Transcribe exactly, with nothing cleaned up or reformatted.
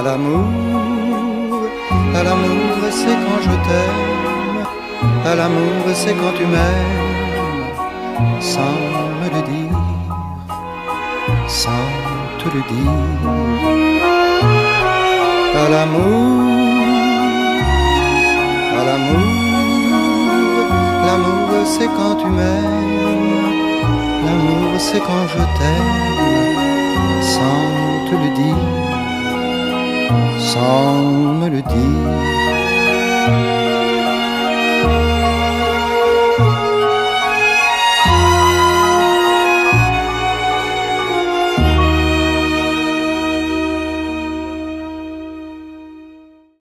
l'amour, à l'amour c'est quand je t'aime, à l'amour c'est quand tu m'aimes, sans me le dire, sans te le dire. À l'amour, à l'amour, l'amour c'est quand tu m'aimes, l'amour c'est quand je t'aime, sans te le dire, sans me le dire.